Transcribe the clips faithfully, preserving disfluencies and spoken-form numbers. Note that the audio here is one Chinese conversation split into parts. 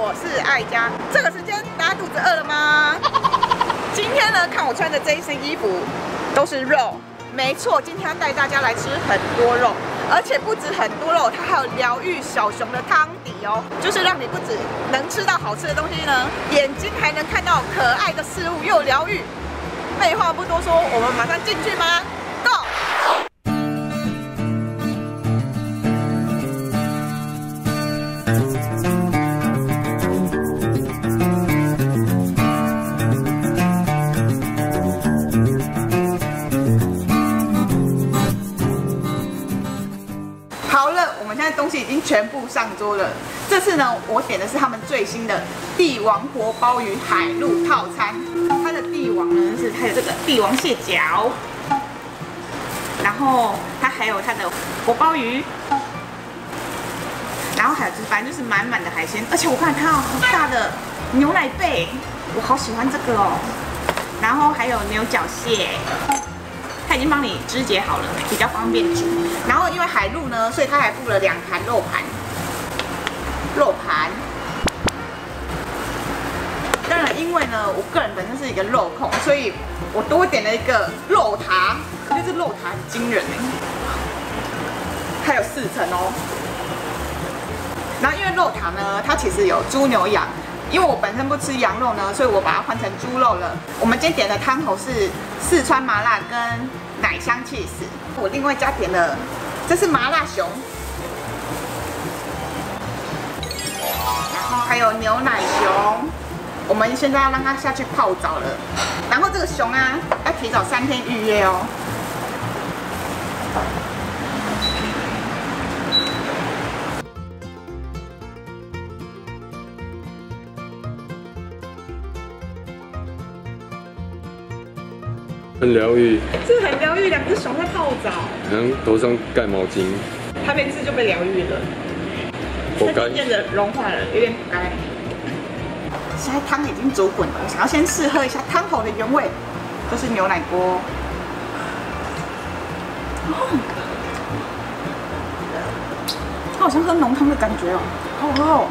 我是艾佳。这个时间大家肚子饿了吗？今天呢，看我穿的这一身衣服都是肉，没错，今天要带大家来吃很多肉，而且不止很多肉，它还有疗愈小熊的汤底哦，就是让你不止能吃到好吃的东西呢，眼睛还能看到可爱的事物，又疗愈。废话不多说，我们马上进去吧 ，Go！好了，我们现在东西已经全部上桌了。这次呢，我点的是他们最新的帝王活鲍鱼海陆套餐。它的帝王呢是它有这个帝王蟹脚，然后它还有它的活鲍鱼，然后还有就是反正就是满满的海鲜，而且我看它有好大的牛奶贝，我好喜欢这个哦。然后还有牛角蟹。它已经帮你肢解好了，比较方便煮。然后因为海陆呢，所以它还附了两盘肉盘，肉盘。当然，因为呢，我个人本身是一个肉控，所以我多点了一个肉塔。我觉得这肉塔很惊人哎，它有四层哦。然后因为肉塔呢，它其实有猪牛羊。因为我本身不吃羊肉呢，所以我把它换成猪肉了。我们今天点的汤头是四川麻辣跟奶香起司。我另外加点了，这是麻辣熊，然后还有牛奶熊。我们现在要让它下去泡澡了。然后这个熊啊，要提早三天预约哦。 很疗愈， 这很疗愈，两只熊在泡澡， 然后头上盖毛巾， 还没吃就被疗愈了， 活该， 渐渐的融化了，有点干。现在汤已经煮滚了，我想要先试喝一下汤头的原味，这是牛奶锅。哦，它好像喝浓汤的感觉哦，好好喝哦。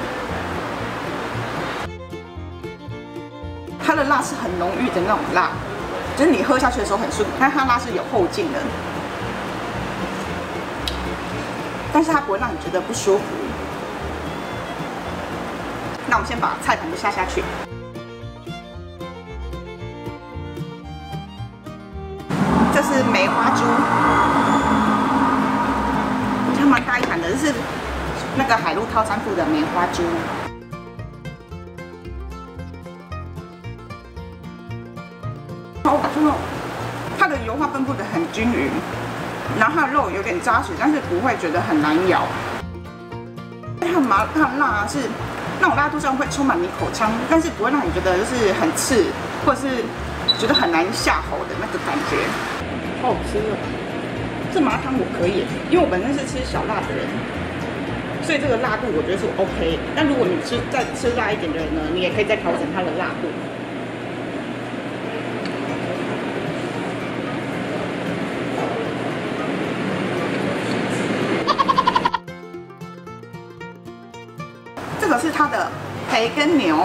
它的辣是很浓郁的那种辣。就是你喝下去的时候很顺，但它辣是有后劲的，但是它不会让你觉得不舒服。那我们先把菜盘都下下去。这是梅花猪，它蛮大一盘的，这是那个海陆套餐附的梅花猪。好吃哦，它的油花分布的很均匀，然后它的肉有点扎实，但是不会觉得很难咬。它的麻它的辣是那种辣度上会充满你口腔，但是不会让你觉得就是很刺，或者是觉得很难下喉的那个感觉。好好吃哦！这麻汤我可以，因为我本身是吃小辣的人，所以这个辣度我觉得是 OK。但如果你吃再吃辣一点的人呢，你也可以再调整它的辣度。这个是它的培根牛，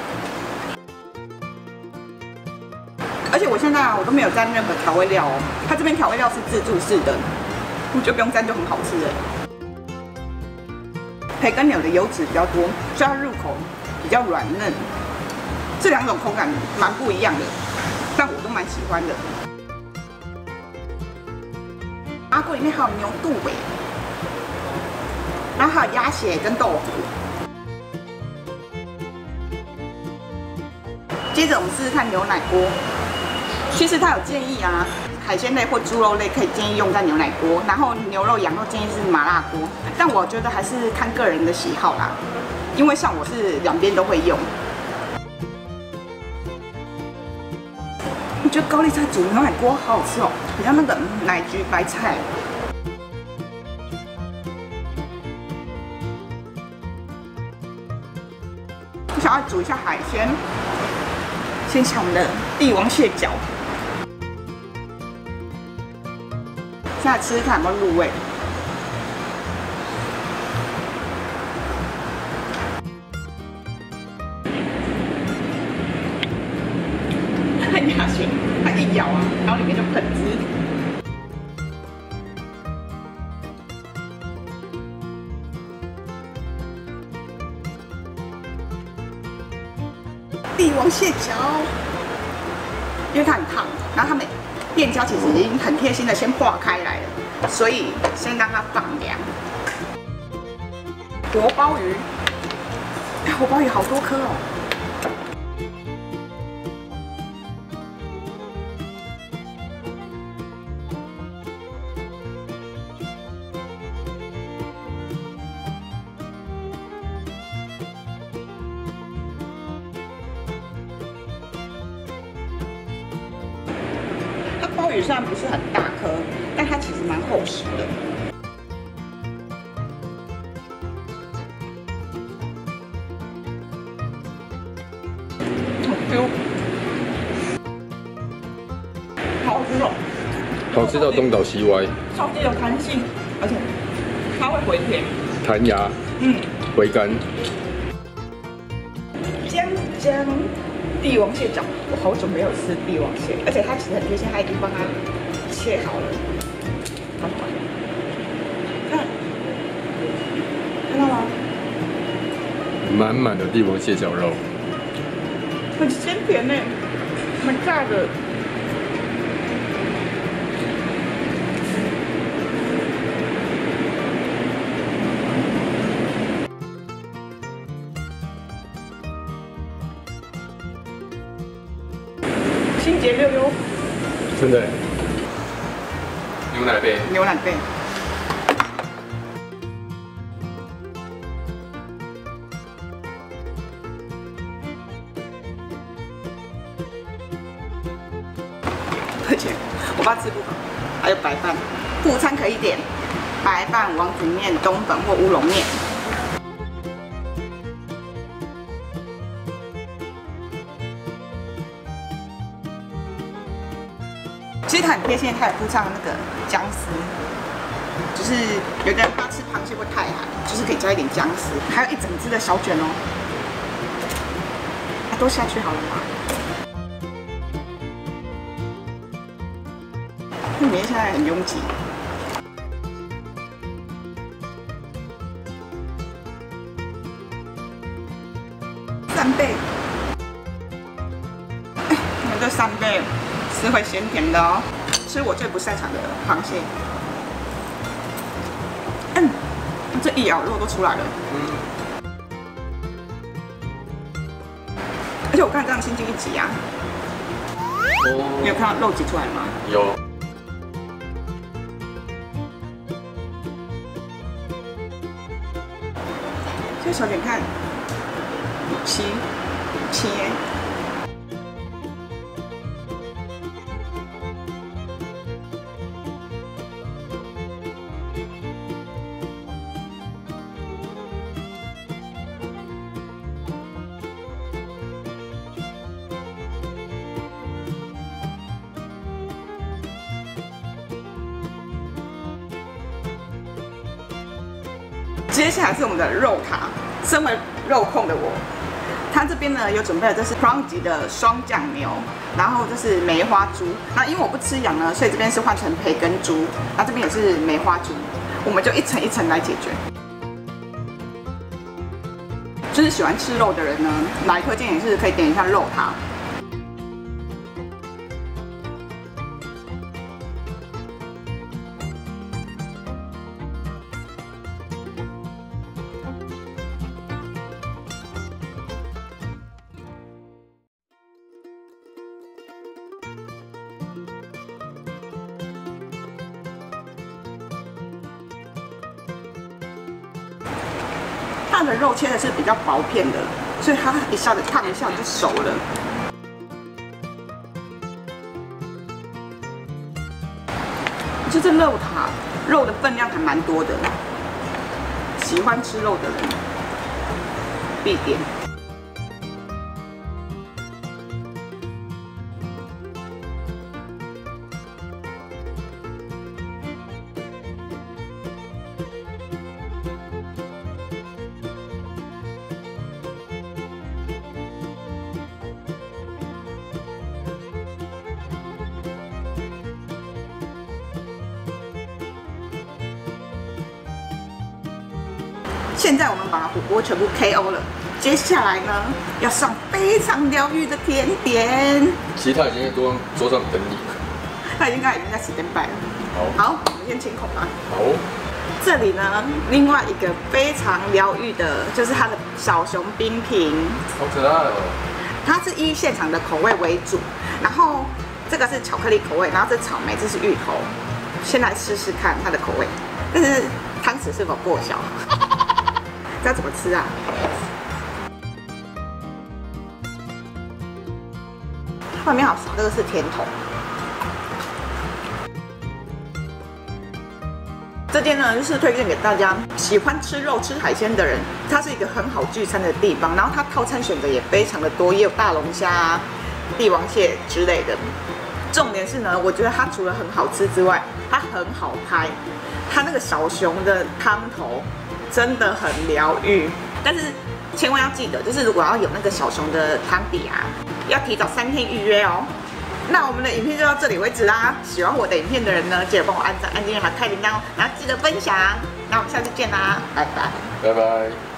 而且我现在啊，我都没有蘸任何调味料哦。它这边调味料是自助式的，我觉得不用蘸就很好吃了。培根牛的油脂比较多，所以它入口比较软嫩。这两种口感蛮不一样的，但我都蛮喜欢的。阿锅里面还有牛肚尾，然后还有鸭血跟豆腐。接着我们试试看牛奶锅。其实它有建议啊，海鲜类或猪肉类可以建议用在牛奶锅，然后牛肉、羊肉建议是麻辣锅。但我觉得还是看个人的喜好啦，因为像我是两边都会用。我觉得高丽菜煮牛奶锅好好吃哦，很像那个奶焗白菜。我想要煮一下海鲜。先抢我们的帝王蟹脚，现在吃吃看有没有入味。 啊，然后里面就喷汁。帝王蟹脚，因为它很烫，然后他们店家其实已经很贴心的先化开来了，所以先让它放凉。活鲍鱼，哎，活鲍鱼好多颗哦。鲍鱼虽然不是很大颗，但它其实蛮厚实的。好 Q， 好好吃哦！ 好吃到东倒西歪， 超级有弹性，而且它会回甜， 弹牙， 嗯， 回甘。 姜姜帝王蟹脚，我好久没有吃帝王蟹，而且它其实很贴心，它已经帮它切好了。看，看到吗？ 满满的帝王蟹脚肉， 很鲜甜呢，蛮炸的。清洁溜溜， 真的。牛奶杯， 牛奶杯。而且我怕吃不饱，还有白饭，副餐可以点白饭、王子面、冬粉或乌龙面。其实它很贴心，它有附上那个姜丝，就是有的人怕吃螃蟹会太寒，就是可以加一点姜丝，还有一整只的小卷哦，啊、都下去好了吗？里面现在很拥挤，扇贝，哎，你们这扇贝。是会咸甜的哦，是我最不擅长的螃蟹。嗯，这一咬肉都出来了。嗯。而且我看这样轻轻一挤啊，哦，你有看到肉挤出来吗？ 有。 这小点看，切切。接下来是我们的肉塔，身为肉控的我，它这边呢有准备了，这是 Crown 级的双酱牛，然后这是梅花猪。那因为我不吃羊呢，所以这边是换成培根猪，那这边也是梅花猪，我们就一层一层来解决。就是喜欢吃肉的人呢，来推荐也是可以点一下肉塔。它的肉切的是比较薄片的，所以它一下子烫一下就熟了。就这肉塔，肉的分量还蛮多的，喜欢吃肉的人必点。 现在我们把火锅全部 K O 了，接下来呢要上非常疗愈的甜点。 其实他已经在桌桌上等你了。 他应该已经在 stand by 了。好，好，我们先清口吧。 好。 这里呢，另外一个非常疗愈的，就是它的小熊冰品。 好可爱哦！ 它是以现场的口味为主，然后这个是巧克力口味，然后这草莓，这是芋头。先来试试看它的口味，但是汤匙是否过小？这要怎么吃啊？外面好少，这个是甜筒。这间呢，就是推荐给大家喜欢吃肉、吃海鲜的人。它是一个很好聚餐的地方，然后它套餐选择也非常的多，也有大龙虾、啊、帝王蟹之类的。重点是呢，我觉得它除了很好吃之外，它很好拍。它那个小熊的汤头真的很疗愈，但是千万要记得，就是如果要有那个小熊的汤底啊，要提早三天预约哦。那我们的影片就到这里为止啦。喜欢我的影片的人呢，记得帮我按赞、按订阅还有开铃铛哦，然后记得分享。那我们下次见啦，拜拜， 拜拜。